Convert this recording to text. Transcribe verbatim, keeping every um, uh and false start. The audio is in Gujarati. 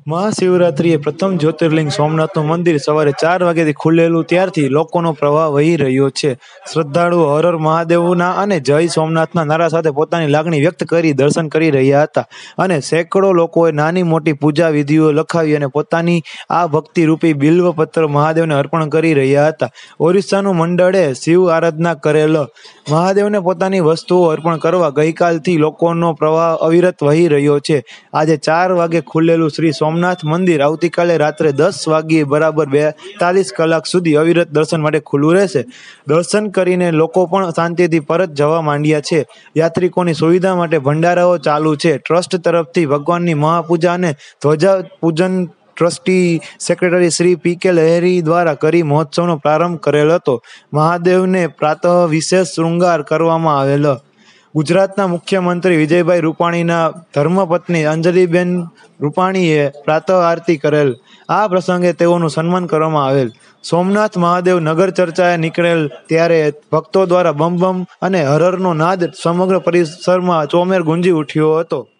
મહાશિવરાત્રિએ પ્રથમ જ્યોતિર્લિંગ સોમનાથનું મંદિર સવારે ચાર વાગ્યાથી ખુલેલું ત્યારથી લોકોનો પ્રવાહ વહી રહ્યો છે. શ્રદ્ધાળુઓ હર હર મહાદેવના અને જય સોમનાથના નારા સાથે પોતાની લાગણી વ્યક્ત કરી દર્શન કરી રહ્યા હતા અને સેંકડો લોકોએ નાની મોટી પૂજા વિધિઓ લખાવી અને પોતાની આ ભક્તિરૂપી બિલ્વપત્ર મહાદેવને અર્પણ કરી રહ્યા હતા. ઓરિસ્સાનું મંડળે શિવ આરાધના કરેલ મહાદેવને પોતાની વસ્તુઓ અર્પણ કરવા ગઈકાલથી લોકોનો પ્રવાહ અવિરત વહી રહ્યો છે. આજે ચાર વાગે ખુલેલું શ્રી સોમનાથ મંદિર આવતીકાલે રાત્રે દસ વાગ્યે બરાબર બેતાલીસ કલાક સુધી અવિરત દર્શન માટે ખુલ્લું રહેશે. દર્શન કરીને લોકો પણ શાંતિથી પરત જવા માંડ્યા છે. યાત્રિકોની સુવિધા માટે ભંડારાઓ ચાલુ છે. ટ્રસ્ટ તરફથી ભગવાનની મહાપૂજા અને ધ્વજા પૂજન ટ્રસ્ટી સેક્રેટરી શ્રી પી કે લહેરી દ્વારા કરી મહોત્સવનો પ્રારંભ કરેલ હતો. મહાદેવને પ્રાતઃ વિશેષ શૃંગાર કરવામાં આવેલ. ગુજરાતના મુખ્યમંત્રી વિજયભાઈ રૂપાણીના ધર્મપત્ની અંજલિબેન રૂપાણીએ પ્રાતઃ આરતી કરેલ. આ પ્રસંગે તેઓનું સન્માન કરવામાં આવેલ. સોમનાથ મહાદેવ નગર ચર્ચાએ નીકળેલ ત્યારે ભક્તો દ્વારા બમ બમ અને હર હરનો નાદ સમગ્ર પરિસરમાં ચોમેર ગુંજી ઉઠ્યો હતો.